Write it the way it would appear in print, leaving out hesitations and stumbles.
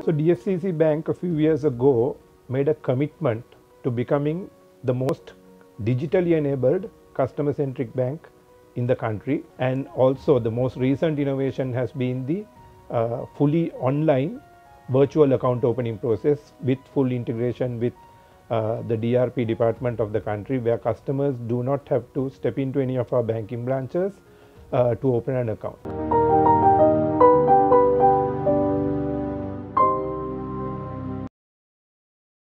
So DFCC Bank a few years ago made a commitment to becoming the most digitally enabled customer-centric bank in the country, and also the most recent innovation has been the fully online virtual account opening process with full integration with the DRP department of the country, where customers do not have to step into any of our banking branches to open an account.